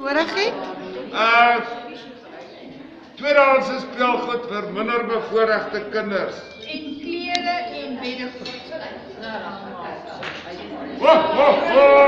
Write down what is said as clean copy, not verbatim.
nodig het? Tweedehandse speelgoed vir minder bevoorregte kinders. En klere en beddegoed. Ho, ho, ho!